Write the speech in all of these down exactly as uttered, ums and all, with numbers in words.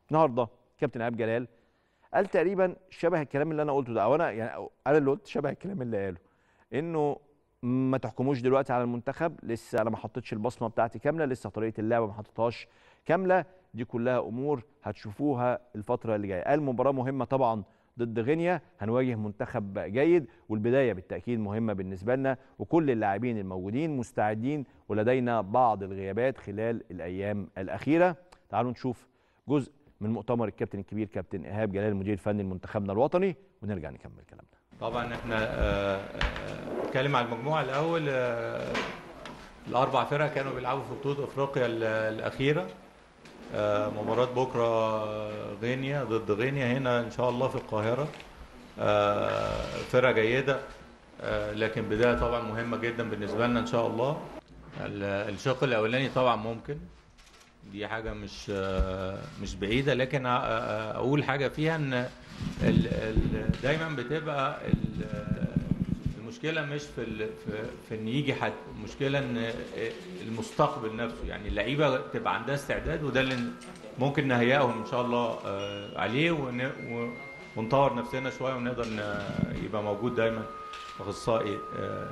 النهارده كابتن ايهاب جلال قال تقريبا شبه الكلام اللي انا قلته ده، او انا يعني أو انا اللي قلت شبه الكلام اللي قاله، انه ما تحكموش دلوقتي على المنتخب، لسه انا ما حطيتش البصمه بتاعتي كامله، لسه طريقه اللعبه ما حطيتهاش كامله، دي كلها امور هتشوفوها الفتره اللي جايه. قال مباراه مهمه طبعا ضد غينيا، هنواجه منتخب جيد، والبدايه بالتاكيد مهمه بالنسبه لنا، وكل اللاعبين الموجودين مستعدين، ولدينا بعض الغيابات خلال الايام الاخيره. تعالوا نشوف جزء من مؤتمر الكابتن الكبير كابتن ايهاب جلال المدير الفني لمنتخبنا الوطني، ونرجع نكمل كلامنا. طبعا احنا آه، آه، نتكلم على المجموعه الاول. آه، الاربع فرق كانوا بيلعبوا في بطوله افريقيا ال- الاخيره. آه، مباراه بكره غينيا ضد غينيا هنا ان شاء الله في القاهره. آه، فرقه جيده، آه، لكن بدايه طبعا مهمه جدا بالنسبه لنا ان شاء الله. ال- الشق الاولاني طبعا ممكن، دي حاجه مش آه، مش بعيده، لكن أ- أ- اقول حاجه فيها ان ال- ال- دايما بتبقى ال- المشكله مش في ال- في, في ان يجي حد، المشكله ان المستقبل نفسه، يعني اللعيبه تبقى عندها استعداد، وده اللي ممكن نهيئهم ان شاء الله آه، عليه، ون- و- ونطور نفسنا شويه، ونقدر ن- يبقى موجود دايما اخصائي، آه،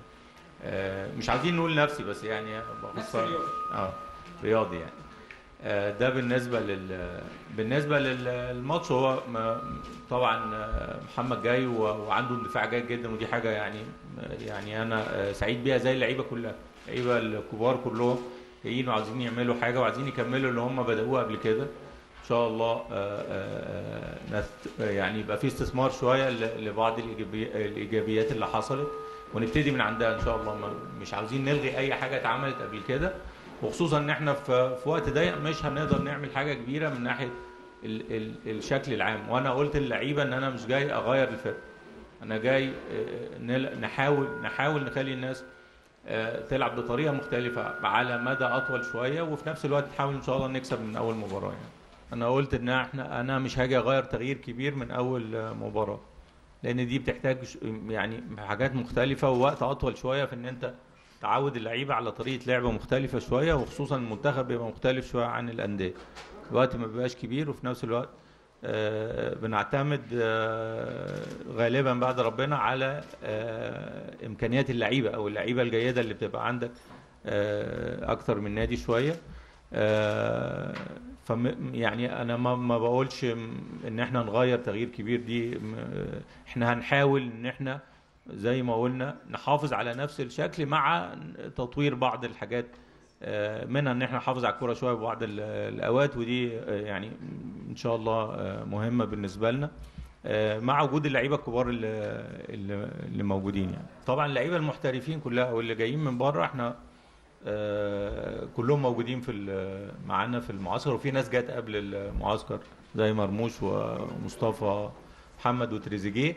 آه، مش عايزين نقول نفسي بس يعني اخصائي اه رياضي يعني. آه، ده بالنسبه لل بالنسبه للماتش. هو ما- طبعا آه، محمد جاي و- وعنده اندفاع جيد جدا، ودي حاجه يعني يعني انا آه، سعيد بيها، زي اللعيبه كلها، اللعيبه الكبار كلهم جايين وعايزين يعملوا حاجه، وعايزين يكملوا اللي هم بدأوه قبل كده ان شاء الله. آه، آه، آه، نست- يعني يبقى في استثمار شويه ل- لبعض الإيجابي- الايجابيات اللي حصلت، ونبتدي من عندها ان شاء الله. ما- مش عاوزين نلغي اي حاجه اتعملت قبل كده، وخصوصا ان احنا في في وقت ضيق مش هنقدر نعمل حاجه كبيره من ناحيه ال ال الشكل العام. وانا قلت للعيبه ان انا مش جاي اغير الفرقه، انا جاي آه، نل- نحاول نحاول نخلي الناس آه، تلعب بطريقه مختلفه على مدى اطول شويه، وفي نفس الوقت نحاول ان شاء الله نكسب من اول مباراه. يعني انا قلت ان احنا انا مش هاجي اغير تغيير كبير من اول آه، مباراه، لان دي بتحتاج ش- يعني حاجات مختلفه ووقت اطول شويه في ان انت تعود اللعيبه على طريقه لعبه مختلفه شويه، وخصوصا المنتخب بيبقى مختلف شويه عن الانديه، الوقت ما بيبقاش كبير، وفي نفس الوقت آه، بنعتمد آه، غالبا بعد ربنا على آه، امكانيات اللعيبه او اللعيبه الجيده اللي بتبقى عندك آه، اكتر من نادي شويه. آه، فم يعني انا ما ما بقولش ان احنا نغير تغيير كبير، دي م- احنا هنحاول ان احنا زي ما قلنا نحافظ على نفس الشكل مع تطوير بعض الحاجات، آه، منها ان احنا نحافظ على الكوره شويه ببعض ال- الاوقات، ودي آه، يعني ان شاء الله آه، مهمه بالنسبه لنا، آه، مع وجود اللعيبه الكبار اللي اللي اللي موجودين. يعني طبعا اللعيبه المحترفين كلها واللي جايين من بره احنا آه، كلهم موجودين في ال- معانا في المعسكر، وفي ناس جت قبل المعسكر زي مرموش ومصطفى محمد وتريزيجيه.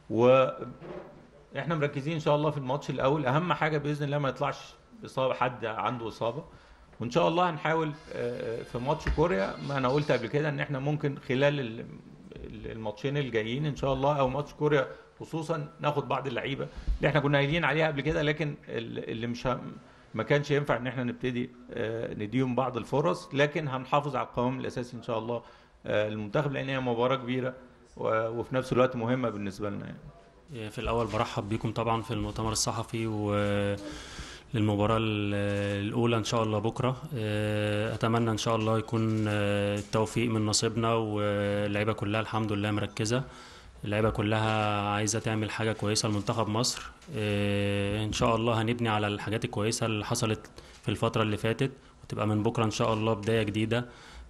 واحنا مركزين ان شاء الله في الماتش الاول، اهم حاجه باذن الله ما يطلعش اصابه، حد عنده اصابه، وان شاء الله هنحاول آه، في ماتش كوريا، ما انا قلت قبل كده ان احنا ممكن خلال ال- ال- الماتشين الجايين ان شاء الله، او ماتش كوريا خصوصا، ناخد بعض اللعيبه اللي احنا كنا قايلين عليها قبل كده، لكن ال- اللي مش ه- ما كانش ينفع ان احنا نبتدي آه، نديهم بعض الفرص، لكن هنحافظ على القوام الاساسي ان شاء الله آه، المنتخب، لان هي مباراه كبيره و- وفي نفس الوقت مهمه بالنسبه لنا يعني. في الأول برحب بيكم طبعا في المؤتمر الصحفي وللمباراة الأولى إن شاء الله بكرة. أتمنى إن شاء الله يكون التوفيق من نصيبنا، واللعيبة كلها الحمد لله مركزة، اللعيبة كلها عايزة تعمل حاجة كويسة لمنتخب مصر. إن شاء الله هنبني على الحاجات الكويسة اللي حصلت في الفترة اللي فاتت، وتبقى من بكرة إن شاء الله بداية جديدة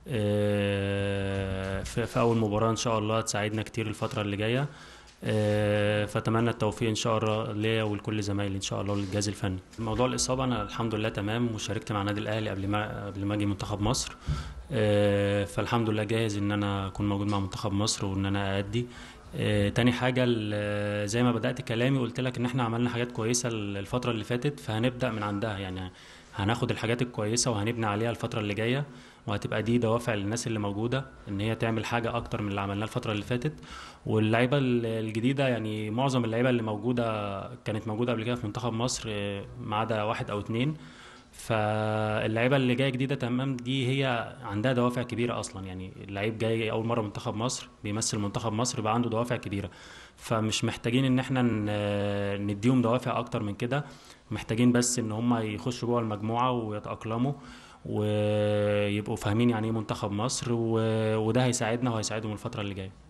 في في أول مباراة إن شاء الله تساعدنا كتير الفترة اللي جاية. آه، فاتمنى التوفيق ان شاء الله ليا ولكل زمايلي ان شاء الله والجهاز الفني. موضوع الاصابه انا الحمد لله تمام، وشاركت مع النادي الاهلي قبل ما قبل ما اجي منتخب مصر، آه، فالحمد لله جاهز ان انا اكون موجود مع منتخب مصر وان انا ادي. آه، تاني حاجه زي ما بدات كلامي قلت لك ان احنا عملنا حاجات كويسه الفتره اللي فاتت، فهنبدا من عندها، يعني هناخد الحاجات الكويسه وهنبني عليها الفتره اللي جايه، وهتبقى دي دوافع للناس اللي موجوده ان هي تعمل حاجه اكتر من اللي عملناه الفتره اللي فاتت. واللعيبه الجديده يعني معظم اللعيبه اللي موجوده كانت موجوده قبل كده في منتخب مصر، ما عدا واحد او اتنين، فاللعيبه اللي جايه جديده تمام دي هي عندها دوافع كبيره اصلا، يعني اللعيب جاي اول مره منتخب مصر بيمثل منتخب مصر يبقى عنده دوافع كبيره، فمش محتاجين ان احنا ن- نديهم دوافع اكتر من كده. محتاجين بس ان هم يخشوا جوه المجموعه ويتاقلموا ويبقوا فاهمين يعني ايه منتخب مصر و- وده هيساعدنا وهيساعدهم الفتره اللي جايه.